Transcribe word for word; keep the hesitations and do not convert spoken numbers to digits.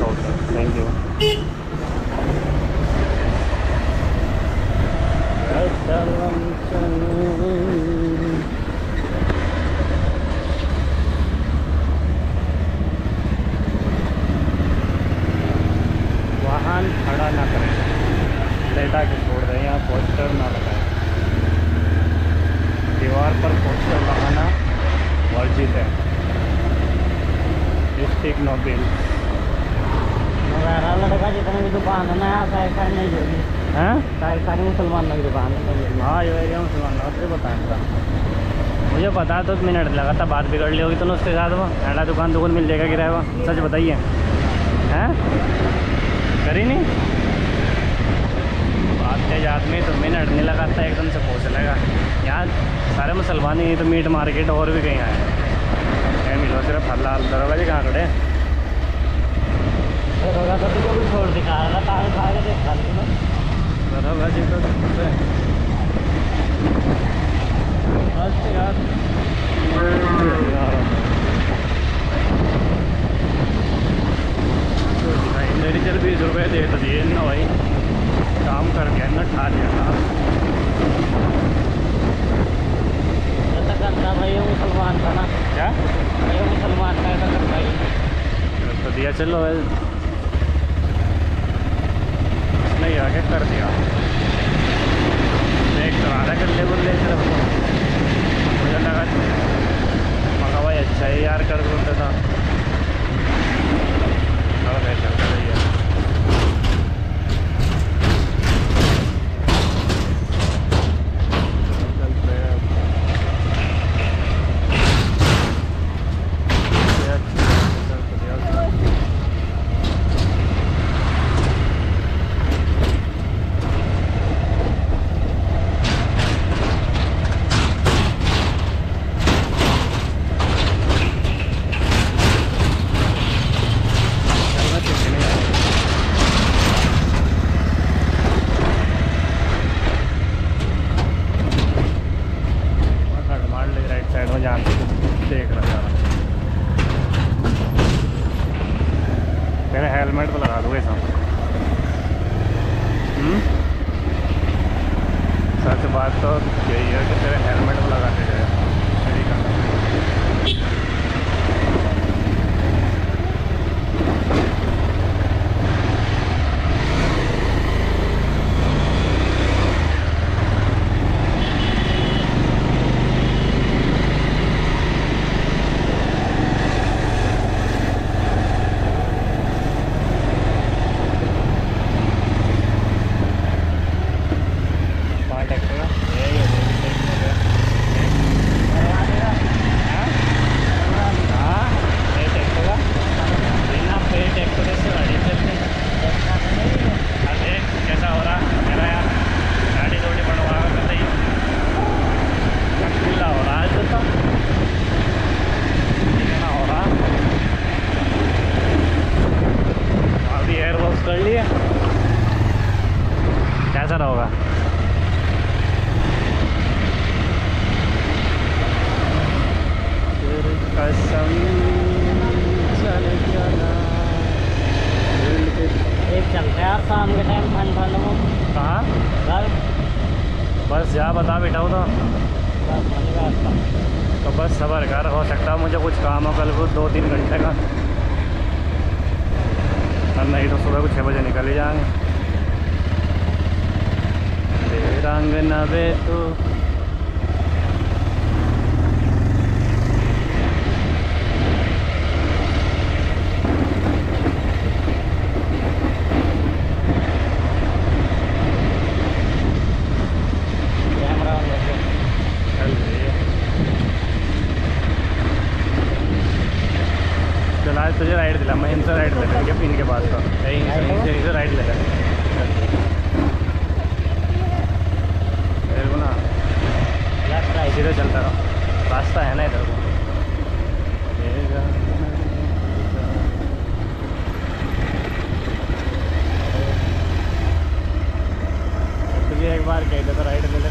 Okay thank you. वाहन खड़ा ना करें, लेटा के छोड़ दें, यहाँ पोस्टर ना लगाएं। दीवार पर पोस्टर लगाना वर्जित है। District no bill. लड़का जितने भी दुकान है ना सारी सारी नहीं होगी हैं, सारी सारी मुसलमानों की दुकान है। हाँ ये एरिया मुसलमान से बताया मुझे पता तो मिनट लगा था, बात बिगड़ ली होगी तो उसके साथ वो ऐसा दुकान दुकान मिल जाएगा किराया। सच बताइए हैं, करी नहीं बात के याद में तो मिनट नहीं लगाता, एकदम से पहुँच लेगा। यहाँ सारे मुसलमान ही, तो मीट मार्केट और भी कहीं आए हैं मिलो, सिर्फ हल्लाल दरोगा जी कहाँ खड़े तो तुझको भी छोड़ दिखा रहा था खा के देख खा दरोगा जी तो यार मेरी चल बीस रुपये दे तो दिए ना भाई, काम कर गया ना, ठा लिया था। ऐसा करता भाई ये मुसलमान था ना, क्या ये मुसलमान का ऐसा करता ही तो दिया, चलो नहीं आके कर दिया। देख तो रहा था गले गुल्ले सिर्फ, मुझे लगा मगा भाई अच्छा है यार कर बोलता था। और कैसे चलता रही है देख रहा था। तेरे हेलमेट तो लगा दोगे सब। सच बात तो यही है कि तेरे हेलमेट तो लगा के गए। कर लिए कैसा रहोगा? कसम चले जाना एक चलते यार शाम के टाइम ठंड ठंड में। कहाँ? घर बस जा बता बेटा हो तो बस वहीं रास्ता। तो बस सबर कर, हो सकता है मुझे कुछ काम हो कल को दो तीन घंटे का, और नहीं तो सुबह को छः बजे निकल ही जाएंगे। रंग नवे तो चल आज तुझे राइड दिला मैं, इनसे राइड ले लेंगे पिन के बाद का यहीं से यहीं से राइड ले लेंगे ना। रास्ता है सीधे चलता रहो, रास्ता है ना इधर को। तुझे एक बार कह दे तो राइड ले